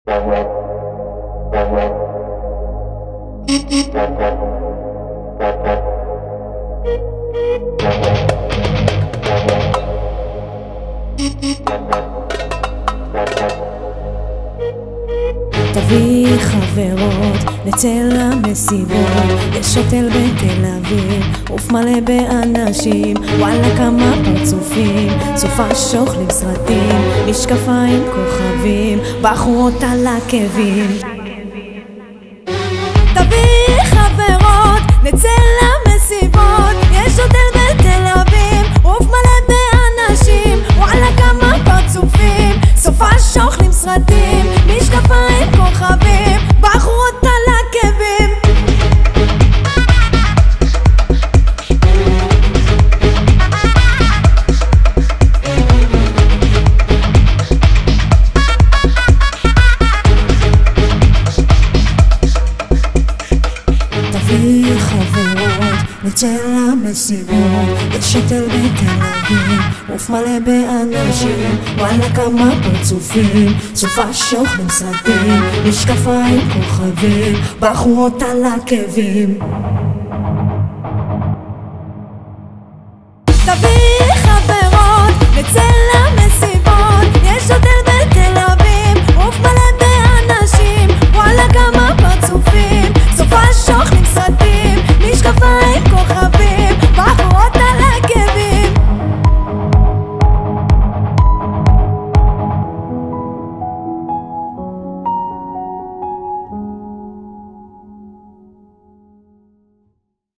תביא חברות, נצא למסיבות, יש הוטל בתל אביב, עוף מלא באנשים, וואלה כמה פרצופים, סופש אוכלים סרטים, משקפיים כוכבים, בחורות על עקבים. תביא חברות, נצא למסיבות, יש הוטל בתל אביב, עוף מלא באנשים, וואלה כמה פרצופים, סופש אוכלים סרטים, משקפיים כוכבים, בחורות על עקבים. תביא חברות, נצא למסיבות, יש הוטל בתל אביב, עוף מלא באנשים, וואלה כמה פרצופים, סופש אוכלים סרטים, משקפיים כוכבים, בחורות על עקבים.